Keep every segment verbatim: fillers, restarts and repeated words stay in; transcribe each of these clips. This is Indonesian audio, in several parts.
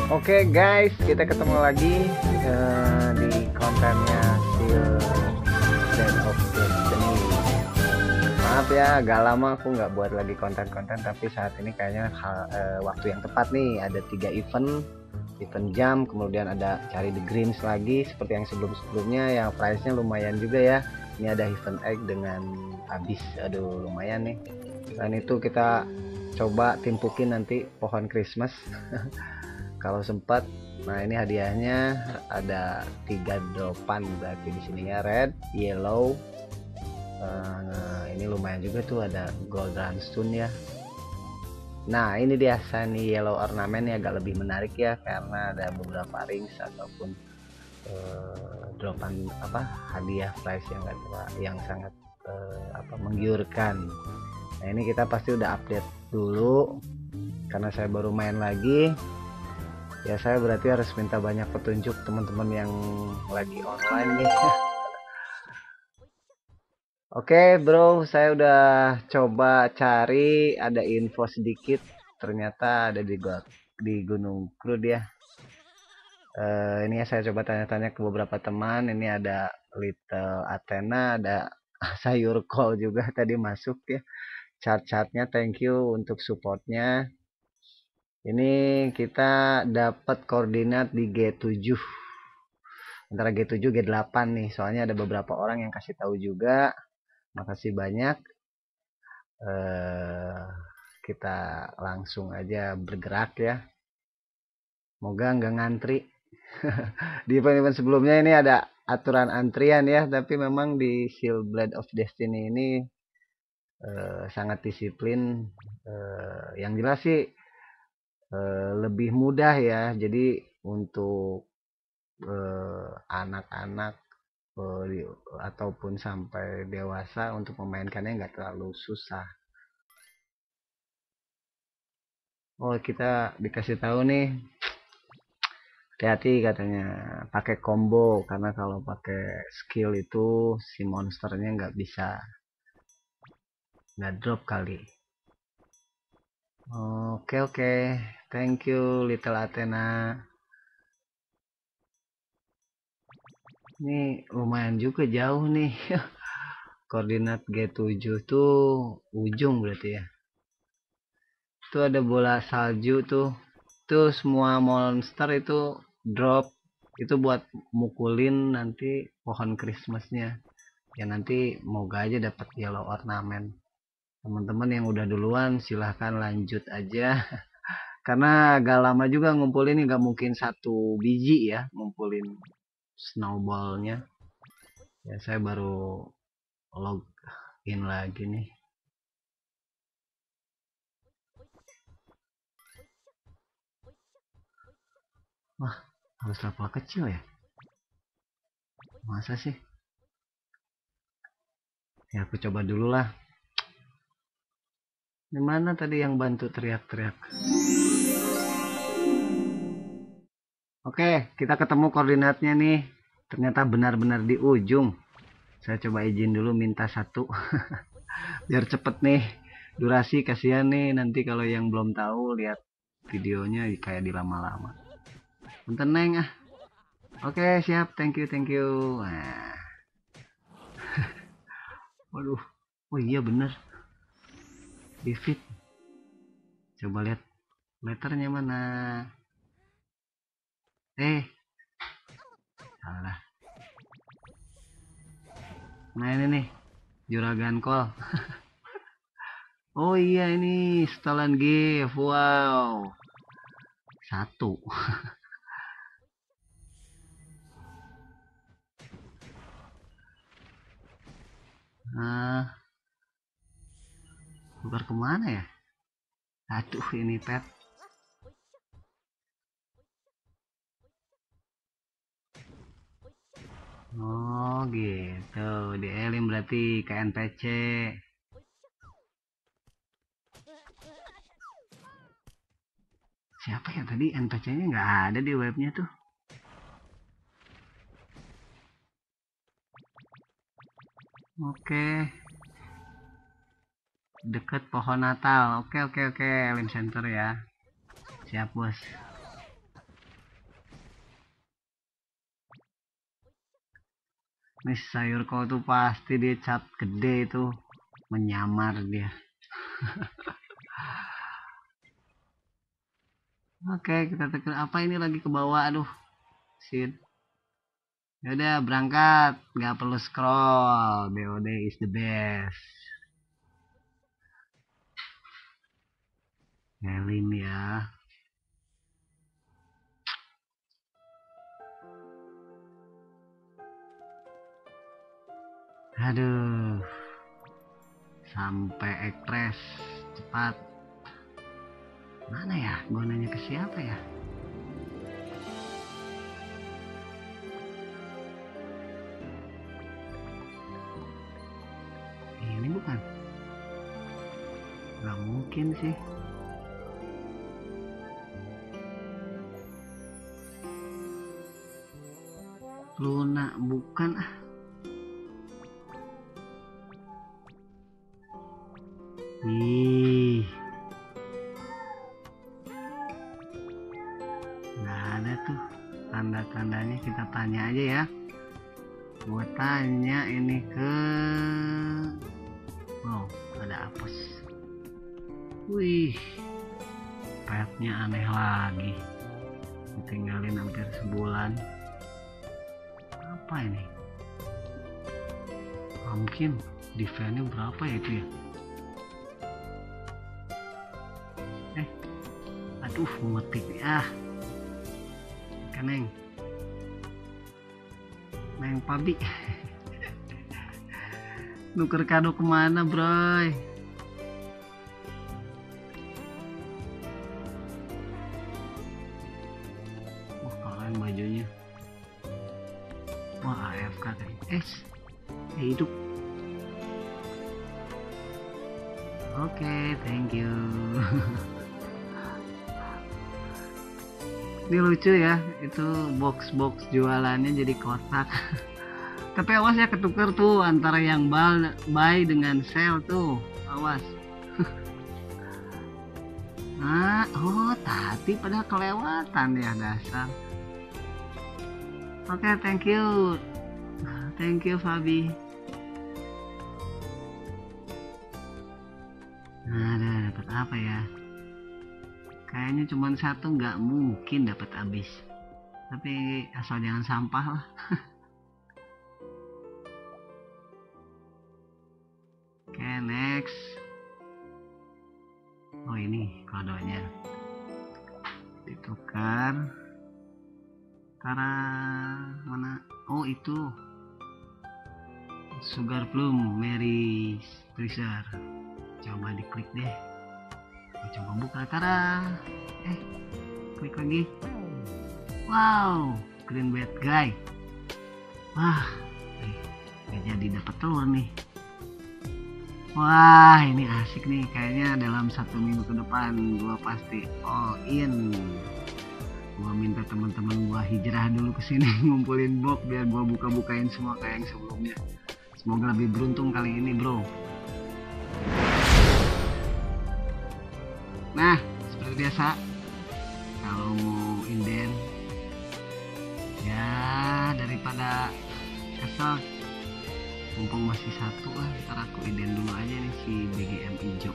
Oke guys, kita ketemu lagi uh, di kontennya Seal B O D. Maaf ya, agak lama aku nggak buat lagi konten-konten, tapi saat ini kayaknya hal, uh, waktu yang tepat nih. Ada tiga event, event jam, kemudian ada cari the greens lagi seperti yang sebelum-sebelumnya, yang price-nya lumayan juga ya. Ini ada event egg dengan habis, aduh lumayan nih. Selain itu kita coba timpukin nanti pohon Christmas kalau sempat. Nah ini hadiahnya ada tiga dropan berarti di sininya, red, yellow. Uh, ini lumayan juga tuh, ada gold runestone ya. Nah ini dia shiny yellow ornament ya, agak lebih menarik ya karena ada beberapa rings ataupun uh, dropan apa hadiah prize yang yang sangat uh, apa menggiurkan. Nah ini kita pasti udah update dulu karena saya baru main lagi ya, saya berarti harus minta banyak petunjuk teman-teman yang lagi online nih. Oke bro, saya udah coba cari, ada info sedikit, ternyata ada di di Gunung Crud ya. Uh, ini ya saya coba tanya-tanya ke beberapa teman. Ini ada Little Athena, ada sayur kol juga tadi masuk ya. Chart-chartnya thank you untuk supportnya. Ini kita dapat koordinat di G tujuh, antara G tujuh G delapan nih, soalnya ada beberapa orang yang kasih tahu juga. Makasih banyak. eh, kita langsung aja bergerak ya, moga nggak ngantri. Di event-event sebelumnya ini ada aturan antrian ya, tapi memang di Seal Blade of Destiny ini eh, sangat disiplin. Eh, yang jelas sih eh, lebih mudah ya, jadi untuk anak-anak eh, eh, ataupun sampai dewasa untuk memainkannya nggak terlalu susah. Oh kita dikasih tahu nih, hati-hati katanya pakai combo, karena kalau pakai skill itu si monsternya nggak bisa, nggak drop kali. Oke oke, thank you Little Athena. Ini lumayan juga jauh nih. Koordinat G tujuh tuh ujung berarti ya. Tuh ada bola salju tuh. Tuh semua monster itu drop. Itu buat mukulin nanti pohon Christmasnya. Ya nanti moga aja dapat yellow ornament. Teman-teman yang udah duluan silahkan lanjut aja. Karena agak lama juga ngumpulin, nggak mungkin satu biji ya ngumpulin snowballnya. Ya saya baru login lagi nih. Wah harus level kecil ya, masa sih? Ya aku coba dulu lah. Dimana tadi yang bantu teriak-teriak? Oke kita ketemu koordinatnya nih, ternyata benar-benar di ujung. Saya coba izin dulu minta satu. Biar cepet nih durasi, kasihan nih nanti kalau yang belum tahu lihat videonya kayak di lama-lama. Punten neng ah. Oke siap, thank you thank you. Nah. Waduh, oh iya bener di fit. Coba lihat letternya mana. Eh salah. Nah ini nih juragan kol. Oh iya ini stolen gift. Wow, satu. Nah tukar kemana ya? Aduh ini pet. Oh gitu, di elim berarti ke N P C. Siapa ya tadi N P C-nya nggak ada di webnya tuh. Oke. Deket pohon Natal. Oke oke oke, elim center ya. Siap bos. Ini sayur kau tuh pasti dia cat gede itu menyamar dia. Oke, kita tekan apa ini lagi ke bawah, aduh. Sin. Yaudah berangkat, nggak perlu scroll. B O D is the best. Elim ya. Aduh. Sampai ekspres cepat. Mana ya? Gue nanya ke siapa ya? Ini bukan? Gak mungkin sih. Luna bukan ah. Ih. Nggak ada tuh tanda-tandanya, kita tanya aja ya. Gua tanya ini ke wow, ada apes. Wih, petnya aneh lagi. Tinggalin hampir sebulan. Apa ini? Mungkin defense-nya berapa ya itu ya? Eh, aduh, memetik ah. Keneng. Neng Pabi. Nuker kado kemana, bro? Wah, keren bajunya. Wah, A F K kan. Eh, hidup. Oke, okay, thank you. Ini lucu ya, itu box-box jualannya jadi kotak. Tapi awas ya, ketuker tuh antara yang buy dengan sell tuh, awas. Nah, oh tadi pada kelewatan ya dasar. Oke, okay, thank you, thank you Fabi. Nah, dapat apa ya? Kayaknya cuma satu, nggak mungkin dapat habis. Tapi asal jangan sampah lah. Oke, okay, next. Oh, ini kodonya. Ditukar. Tara, mana? Oh, itu. Sugar plum, Mary Treasure. Coba diklik deh. Coba buka, tara. Eh, klik lagi. Wow, green bad guy. Wah, eh, gak jadi dapat telur nih. Wah, ini asik nih. Kayaknya dalam satu minggu ke depan gua pasti all in. Gua minta teman-teman gua hijrah dulu ke sini ngumpulin box biar gua buka-bukain semua kayak yang sebelumnya. Semoga lebih beruntung kali ini, bro. Nah, seperti biasa, kalau mau inden, ya daripada kesel, mumpung masih satu lah, ntar aku inden dulu aja nih si B G M hijau.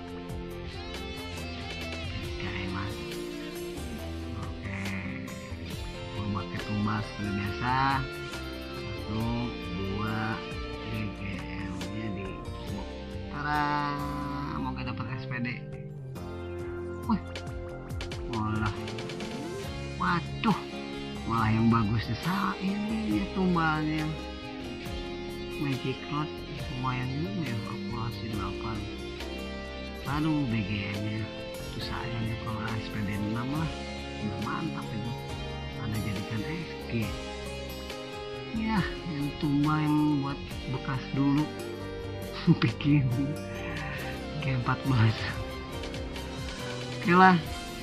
Oke, mas. Oke, mau pakai tumbas seperti biasa. Satu, dua, B G M-nya di box. Tara, mau gak dapat S P D. Wih, malah, waduh, malah yang bagusnya salah ini tumbalnya. Magic Crud lumayan juga ya, kalkulasi delapan. Aduh, B G M-nya itu sayangnya kalau S P D enam lah, udah mantap itu. Anda jadikan X G. Ya, yang tumbal yang buat bekas dulu, bikin G empat belas. Oke lah,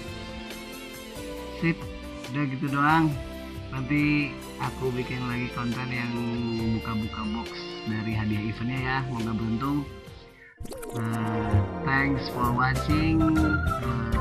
sip, udah gitu doang. Nanti aku bikin lagi konten yang buka-buka box dari hadiah eventnya ya, semoga beruntung. Uh, thanks for watching. Uh,